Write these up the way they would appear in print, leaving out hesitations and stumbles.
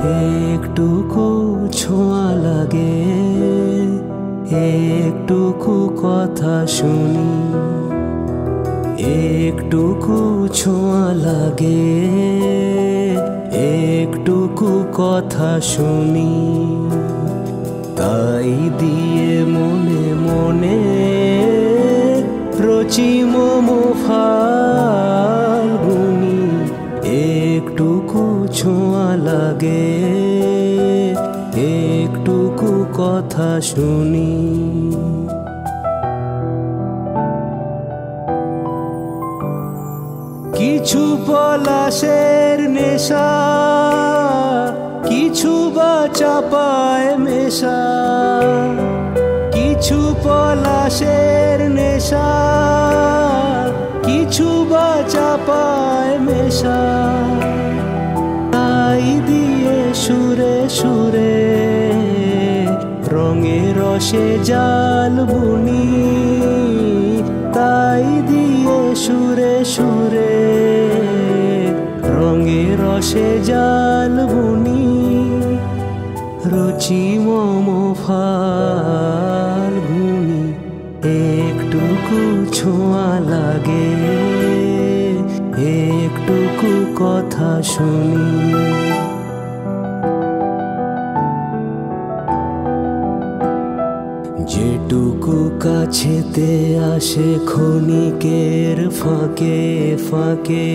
একটুকু ছোঁয়া লাগে, একটুকু কথা শুনি, একটুকু ছোঁয়া লাগে, একটুকু কথা শুনি। তাই দিয়ে মনে মনে রচি মম ফাল্গুনি। একটুকু ছোঁয়া লাগে, একটুকু কথা শুনি। কিছু পলাশের নেশা, কিছু বা চাপায় মেশা। কিছু পলাশের নেশা, কিছু বা চাপায় মেশা। তাই দিয়ে সুরে সুরে রঙে রসে জাল বুনি। তাই দিয়ে সুরে সুরে রঙে রসে জাল বুনি। রচি মম ফাল্গুনি। একটুকু ছোঁয়া লাগে, একটুকু কথা শুনি। যেটুকু কাছেতে আসে ক্ষণিকের ফাঁকে ফাঁকে,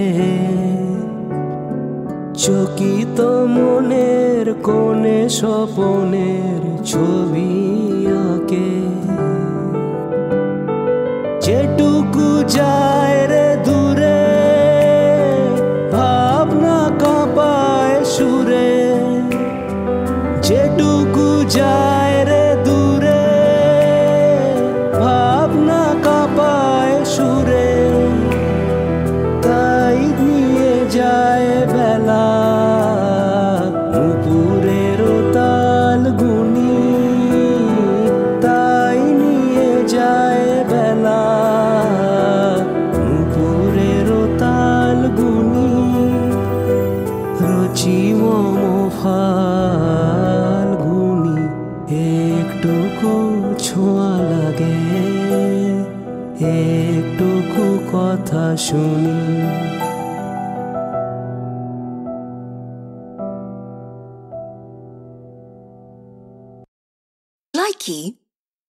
চকিত মনের কোণে স্বপনের ছবি আঁকে। যেটুকু যায় রে দূরে, ভাবনা কাঁপায় সুরে। যেটুকু যায় রে দূরে, ভাবনা কাঁপায় সুরে। তাই নিয়ে যায় বেলা নুপুরের তাল গুনি। তাই নিয়ে যায় বেলা নুপুরের তাল গুনি। রচি মম ফাল্গুনি। একটুকু ছোঁয়া লাগে, একটুকু কথা শুনি। Likey